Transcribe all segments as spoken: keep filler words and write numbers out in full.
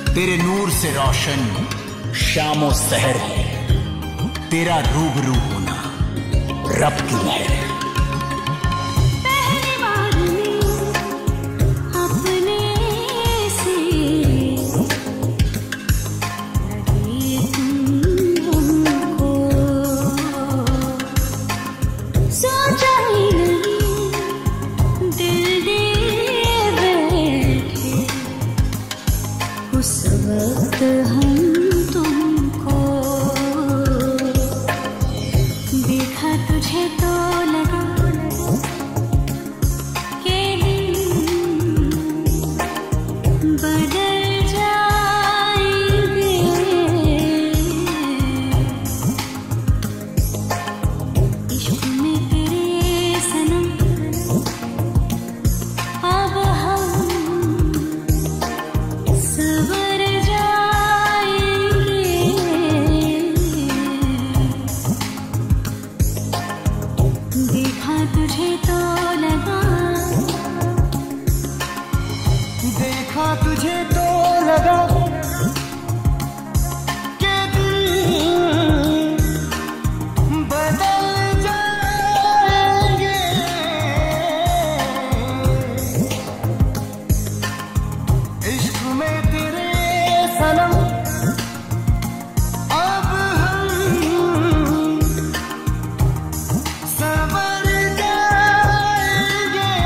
तेरे नूर से रोशन शामो सहर है, तेरा रूबरू होना रब की लहर है। उस वक्त हम तुमको देखा, तुझे तो लगा कि दिन बदल जाएंगे। इश्क में तेरे सनम अब हम सवर जाएंगे। देखा तुझे तो लगा, देखा तुझे तो लगा कि दिन बदल जाएंगे। इश्क में तेरे सनम अब हम सवर जाएंगे।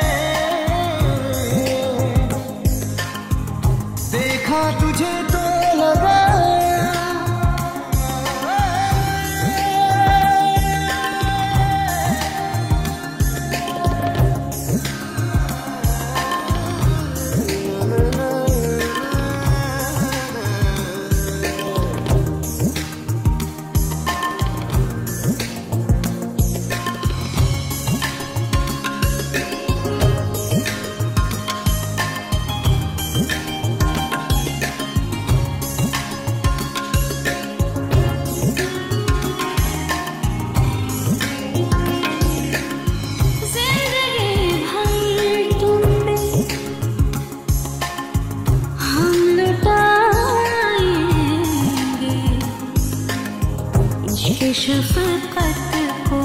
देखा तुझे तो लगा, शफकत को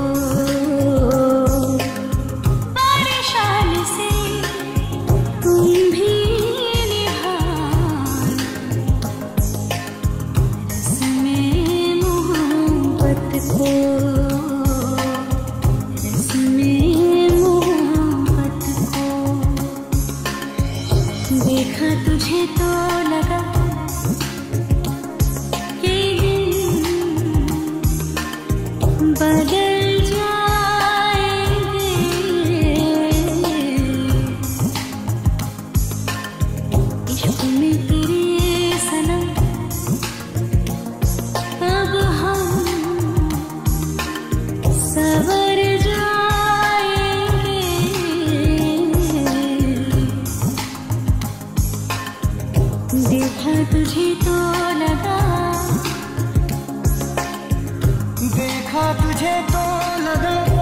परेशान से तुम भी निभाना, रस्में मोहब्बत को, रस्में मोहब्बत को। देखा तुझे तो लगा बदल जाएंगे। इश्क में तेरे सनम अब हम सवर जाएंगे। देखा तुझे तो लगा, देखा तुझे तो लगा